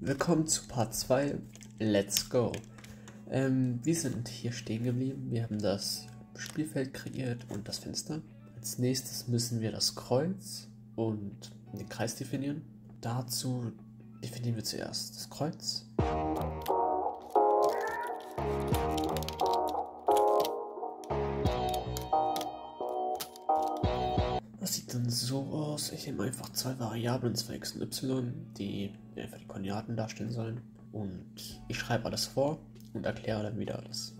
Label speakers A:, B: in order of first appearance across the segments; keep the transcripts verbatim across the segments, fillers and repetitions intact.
A: Willkommen zu Part zwei. Let's go. Ähm, wir sind hier stehen geblieben. Wir haben das Spielfeld kreiert und das Fenster. Als nächstes müssen wir das Kreuz und den Kreis definieren. Dazu definieren wir zuerst das Kreuz. Das sieht dann so aus. Ich nehme einfach zwei Variablen, zwei x und y, die einfach die Koordinaten darstellen sollen. Und ich schreibe alles vor und erkläre dann wieder alles.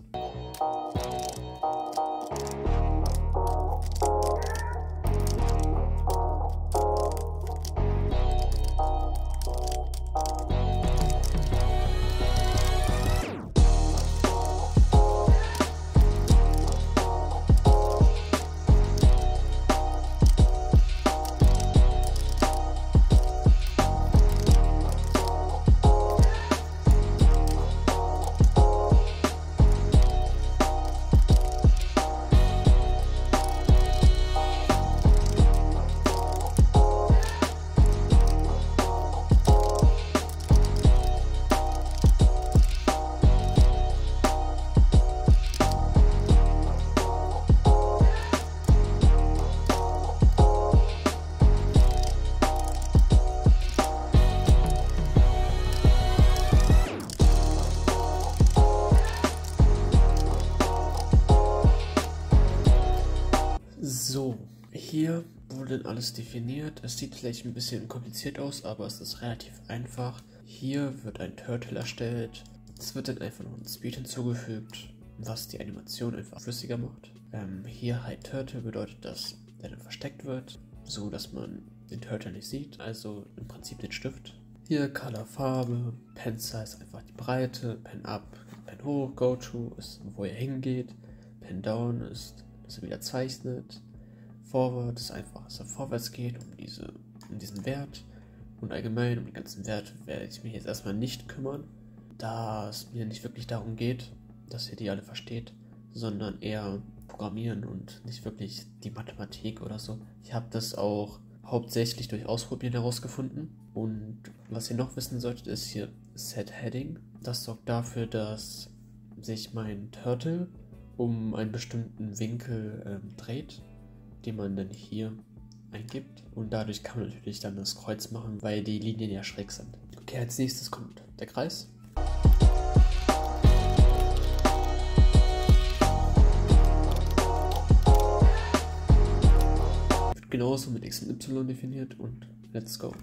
A: So, hier wurde dann alles definiert. Es sieht vielleicht ein bisschen kompliziert aus, aber es ist relativ einfach. Hier wird ein Turtle erstellt. Es wird dann einfach noch ein Speed hinzugefügt, was die Animation einfach flüssiger macht. Ähm, hier Hide Turtle bedeutet, dass der dann versteckt wird, so dass man den Turtle nicht sieht, also im Prinzip den Stift. Hier Color Farbe, Pen Size einfach die Breite, Pen Up, Pen Hoch, Go To ist, wo er hingeht, Pen Down ist, dass er wieder zeichnet. Forward ist einfach, dass er vorwärts geht, um, diese, um diesen Wert. Und allgemein um den ganzen Wert werde ich mich jetzt erstmal nicht kümmern, da es mir nicht wirklich darum geht, dass ihr die alle versteht, sondern eher Programmieren und nicht wirklich die Mathematik oder so. Ich habe das auch hauptsächlich durch Ausprobieren herausgefunden. Und was ihr noch wissen solltet, ist hier Set Heading. Das sorgt dafür, dass sich mein Turtle um einen bestimmten Winkel ähm, dreht, den man dann hier eingibt. Und dadurch kann man natürlich dann das Kreuz machen, weil die Linien ja schräg sind. Okay, als nächstes kommt der Kreis. Wird genauso mit x und y definiert und let's go.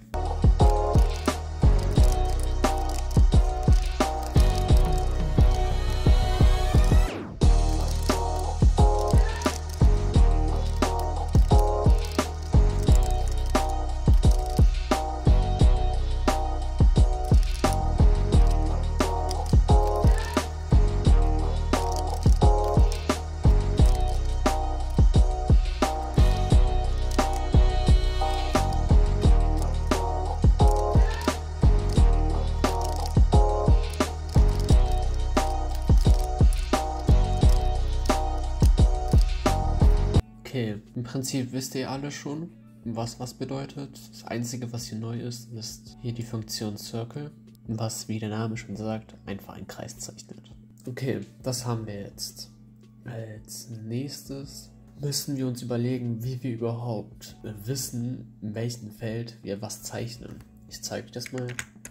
A: Okay, im Prinzip wisst ihr alle schon, was was bedeutet. Das Einzige, was hier neu ist, ist hier die Funktion Circle, was, wie der Name schon sagt, einfach einen Kreis zeichnet. Okay, das haben wir jetzt. Als nächstes müssen wir uns überlegen, wie wir überhaupt wissen, in welchem Feld wir was zeichnen. Ich zeige euch das mal.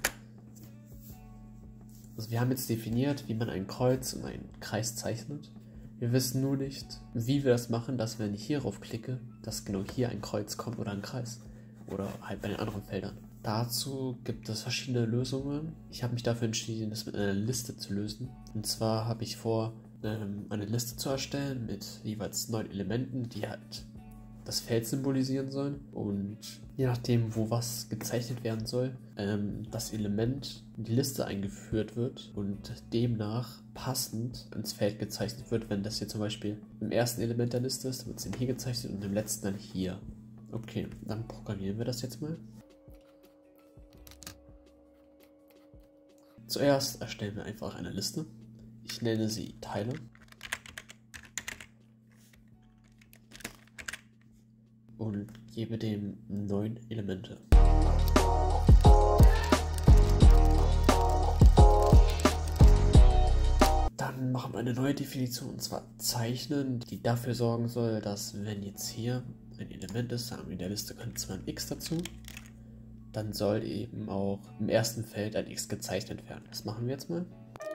A: Also wir haben jetzt definiert, wie man ein Kreuz und einen Kreis zeichnet. Wir wissen nur nicht, wie wir das machen, dass wenn ich hierauf klicke, dass genau hier ein Kreuz kommt oder ein Kreis. Oder halt bei den anderen Feldern. Dazu gibt es verschiedene Lösungen. Ich habe mich dafür entschieden, das mit einer Liste zu lösen. Und zwar habe ich vor, eine Liste zu erstellen mit jeweils neun Elementen, die halt das Feld symbolisieren sollen. Und je nachdem, wo was gezeichnet werden soll, ähm, das Element in die Liste eingeführt wird und demnach passend ins Feld gezeichnet wird. Wenn das hier zum Beispiel im ersten Element der Liste ist, dann wird es dann hier gezeichnet und im letzten dann hier. Okay, dann programmieren wir das jetzt mal. Zuerst erstellen wir einfach eine Liste. Ich nenne sie Teile. Und gebe dem neun Elemente. eine neue Definition, und zwar zeichnen, die dafür sorgen soll, dass wenn jetzt hier ein Element ist, sagen wir in der Liste kommt zwar ein X dazu, dann soll eben auch im ersten Feld ein X gezeichnet werden. Das machen wir jetzt mal.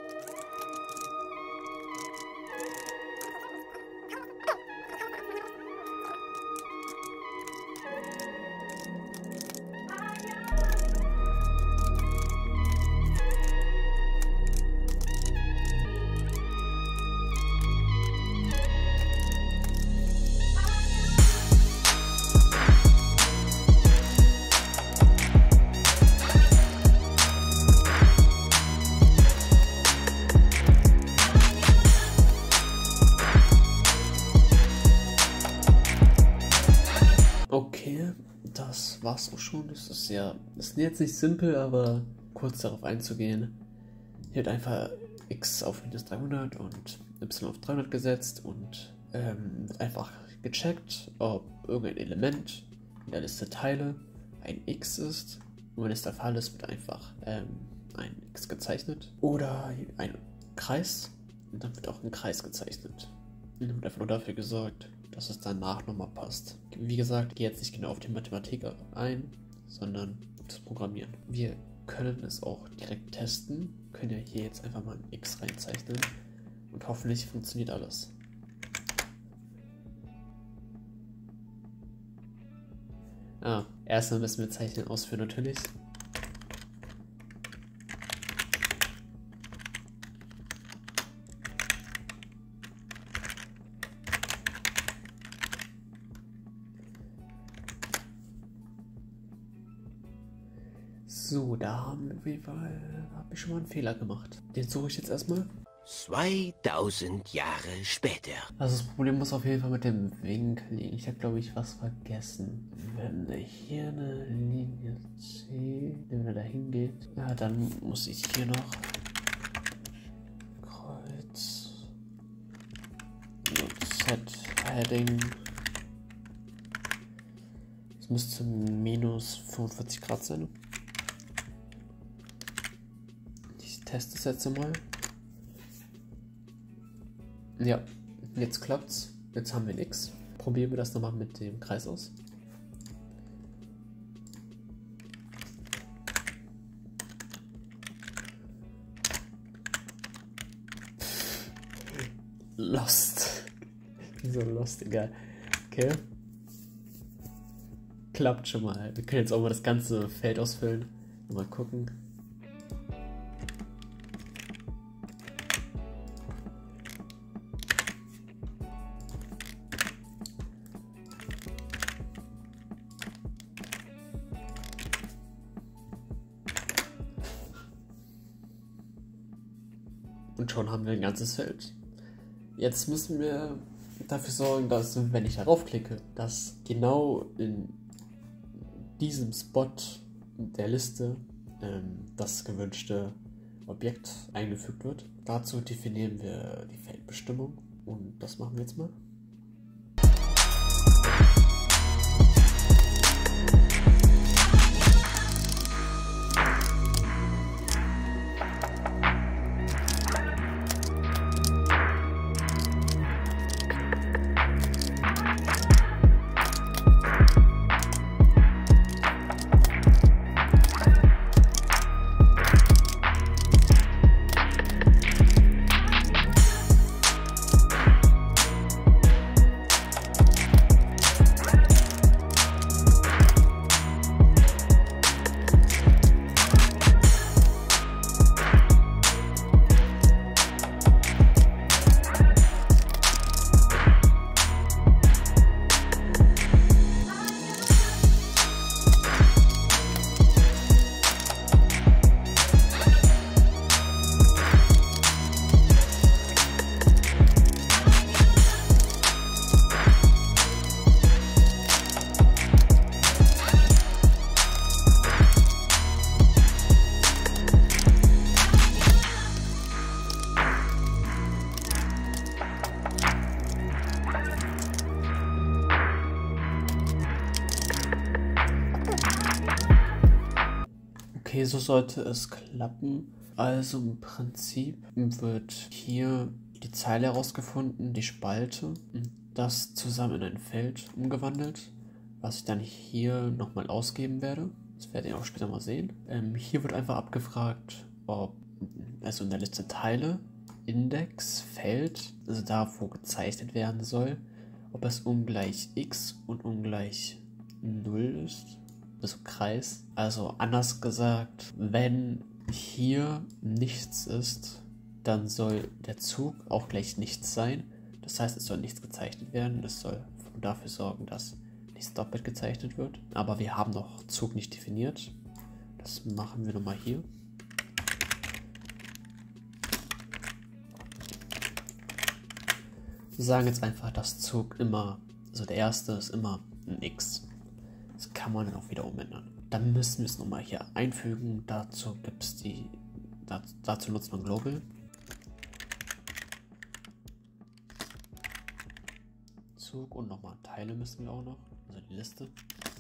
A: Okay, das war's auch schon. Das ist ja, das ist jetzt nicht simpel, aber kurz darauf einzugehen. Hier wird einfach x auf minus dreihundert und y auf dreihundert gesetzt und ähm, wird einfach gecheckt, ob irgendein Element in der Liste Teile ein x ist. Und wenn es der Fall ist, wird einfach ähm, ein x gezeichnet. Oder ein Kreis und dann wird auch ein Kreis gezeichnet. Und dann wird einfach nur dafür gesorgt, dass es danach nochmal passt. Wie gesagt, ich gehe jetzt nicht genau auf die Mathematik ein, sondern das Programmieren. Wir können es auch direkt testen, können ja hier jetzt einfach mal ein X reinzeichnen und hoffentlich funktioniert alles. Ah, erstmal müssen wir Zeichnen ausführen natürlich. So, da haben wir auf jeden Fall, habe ich schon mal einen Fehler gemacht. Den suche ich jetzt erstmal.
B: zweitausend Jahre später.
A: Also das Problem muss auf jeden Fall mit dem Winkel liegen. Ich habe, glaube ich, was vergessen. Wenn hier eine Linie C, wenn er da hingeht, ja, dann muss ich hier noch Kreuz Z-Heading. Das müsste minus fünfundvierzig Grad sein. Ich teste das jetzt mal. Ja, jetzt klappt's. Jetzt haben wir ein X. Probieren wir das nochmal mit dem Kreis aus. Lost. So lost, egal. Okay. Klappt schon mal. Wir können jetzt auch mal das ganze Feld ausfüllen. Mal gucken. Und schon haben wir ein ganzes Feld. Jetzt müssen wir dafür sorgen, dass, wenn ich darauf klicke, dass genau in diesem Spot der Liste ähm, das gewünschte Objekt eingefügt wird. Dazu definieren wir die Feldbestimmung und das machen wir jetzt mal. Okay, so sollte es klappen. Also im Prinzip wird hier die Zeile herausgefunden, die Spalte und das zusammen in ein Feld umgewandelt, was ich dann hier nochmal ausgeben werde. Das werdet ihr auch später mal sehen. Ähm, hier wird einfach abgefragt, ob, also in der Liste Teile, Index, Feld, also da, wo gezeichnet werden soll, ob es ungleich x und ungleich null ist, also Kreis. Also anders gesagt, wenn hier nichts ist, dann soll der Zug auch gleich nichts sein. Das heißt, es soll nichts gezeichnet werden. Das soll dafür sorgen, dass nichts doppelt gezeichnet wird. Aber wir haben noch Zug nicht definiert. Das machen wir nochmal hier. Wir sagen jetzt einfach, dass Zug immer, also der erste ist immer ein X. Das kann man dann auch wieder umändern. Dann müssen wir es nochmal hier einfügen. Dazu gibt es die, dazu, dazu nutzt man Global. Zug und nochmal Teile müssen wir auch noch, also die Liste.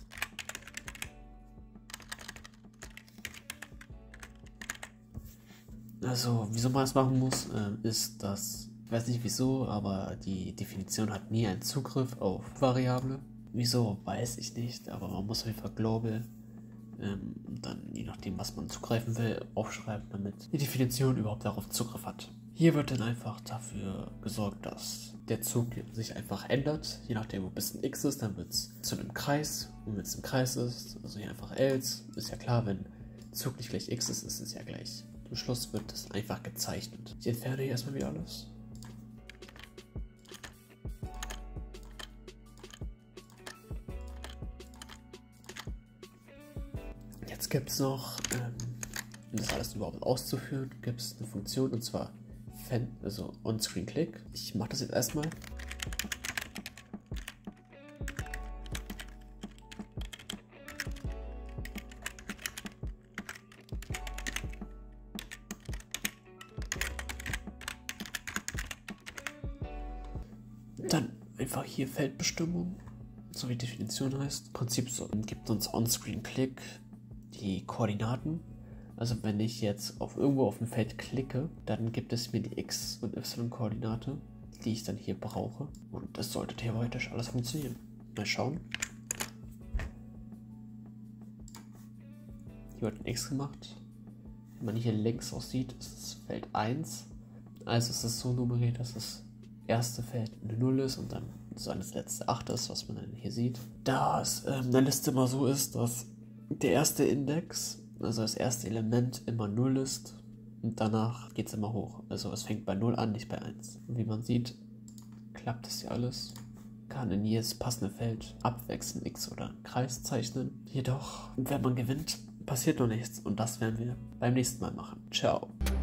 A: Also, wieso man das machen muss, äh, ist, dass, ich weiß nicht wieso, aber die Definition hat nie einen Zugriff auf Variable. Wieso, weiß ich nicht, aber man muss auf jeden Fall global ähm, dann, je nachdem, was man zugreifen will, aufschreiben, damit die Definition überhaupt darauf Zugriff hat. Hier wird dann einfach dafür gesorgt, dass der Zug sich einfach ändert. Je nachdem, wo bis ein X ist, dann wird es zu einem Kreis. Und wenn es ein Kreis ist, also hier einfach else, ist ja klar, wenn Zug nicht gleich X ist, ist es ja gleich. Zum Schluss wird es einfach gezeichnet. Ich entferne hier erstmal wieder alles. Jetzt gibt es noch, ähm, um das alles überhaupt auszuführen, gibt es eine Funktion, und zwar Fan, also On-Screen-Click. Ich mache das jetzt erstmal. Dann einfach hier Feldbestimmung, so wie die Definition heißt. Im Prinzip so, gibt uns On-Screen-Click die Koordinaten. Also wenn ich jetzt auf irgendwo auf dem Feld klicke, dann gibt es mir die X- und Y-Koordinate, die ich dann hier brauche. Und das sollte theoretisch alles funktionieren. Mal schauen. Hier wird ein X gemacht. Wenn man hier links aussieht, ist es Feld eins. Also ist es so nummeriert, dass das erste Feld eine null ist und dann so das letzte acht ist, was man dann hier sieht. Da es ähm, in der Liste immer so ist, dass der erste Index, also das erste Element, immer null ist und danach geht es immer hoch. Also es fängt bei null an, nicht bei eins. Und wie man sieht, klappt es hier alles. Kann in jedes passende Feld abwechselnd X oder einen Kreis zeichnen. Jedoch, wenn man gewinnt, passiert noch nichts. Und das werden wir beim nächsten Mal machen. Ciao.